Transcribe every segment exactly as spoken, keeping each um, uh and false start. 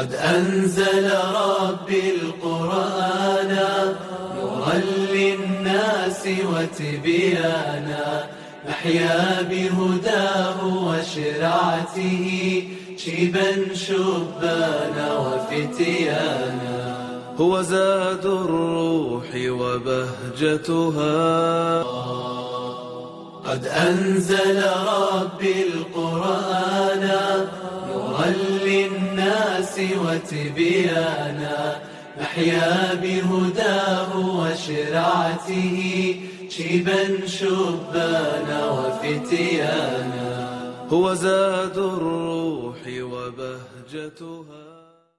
قد أنزل ربي القرآن نورا للناس وتبيانا، نحيا بهداه وشرعته شيبا شبانا وفتيانا. هو زاد الروح وبهجتها. قد أنزل ربي القرآن نورا للناس وتبيانا، نحيا بهداه وشرعته شيبا شبانا وفتيانا. هو زاد الروح وبهجتها.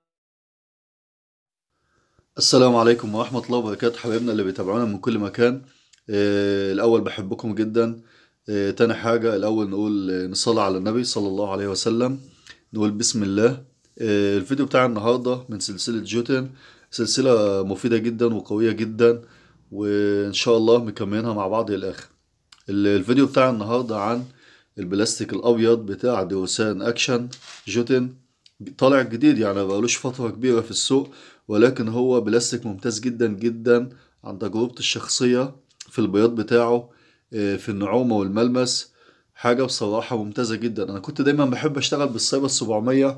السلام عليكم ورحمة الله وبركاته حبايبنا اللي بيتابعونا من كل مكان. آه الأول بحبكم جدا. آه تاني حاجة الأول نقول آه نصلي على النبي صلى الله عليه وسلم، نقول بسم الله. آه الفيديو بتاع النهاردة من سلسلة جوتن، سلسلة مفيدة جدا وقوية جدا، وإن شاء الله مكملينها مع بعض للآخر. الفيديو بتاع النهاردة عن البلاستيك الأبيض بتاع دوسان أكشن جوتن، طالع جديد يعني بقالوش فترة كبيرة في السوق، ولكن هو بلاستيك ممتاز جدا جدا عن تجربتي الشخصية في البياض بتاعه، في النعومة والملمس، حاجة بصراحة ممتازة جدا. أنا كنت دايما بحب أشتغل بالسايبر سبعمية،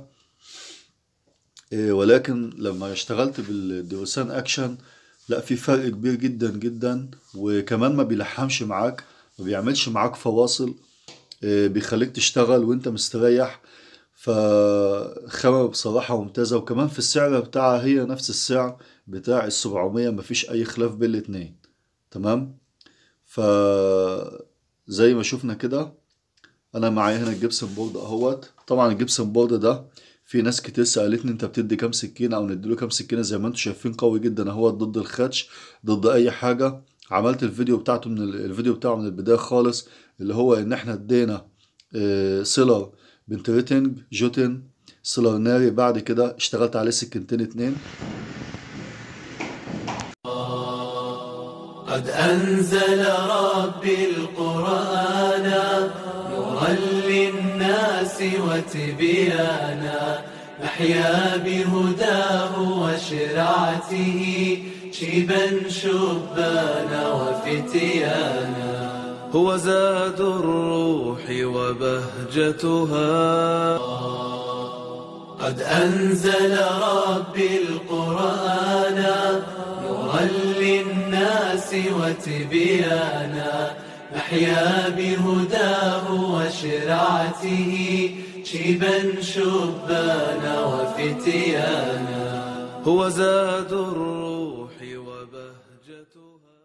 ولكن لما اشتغلت بالدوسان أكشن لا، في فرق كبير جدا جدا، وكمان ما بيلحمش معاك، ما بيعملش معاك فواصل، بيخليك تشتغل وانت مستريح. فخامة بصراحة ممتازة، وكمان في السعر بتاعها هي نفس السعر بتاع السبعمية، مفيش اي خلاف بين الاتنين. تمام. فزي ما شفنا كده انا معايا هنا الجبسن بورد اهوت. طبعا الجبسن بورد ده في ناس كتير سألتني انت بتدي كام سكينة او نديله كام سكينة. زي ما انتم شايفين قوي جدا اهوت، ضد الخدش، ضد اي حاجة. عملت الفيديو بتاعته من الفيديو بتاعه من البداية خالص، اللي هو ان احنا ادينا اه سيلر بنتريتنج جوتن سيلر ناري. بعد كده اشتغلت عليه سكينتين اتنين. قد أنزل ربي القرآن نورا للناس وتبيانا، نحيا بهداه وشرعته شيبا شبانا وفتيانا. هو زاد الروح وبهجتها. قد أنزل ربي القرآن نورا للناس وتبيانا، نحيا بهداه وشرعته شيبا شبانا وفتيانا. هو زاد الروح وبهجتها.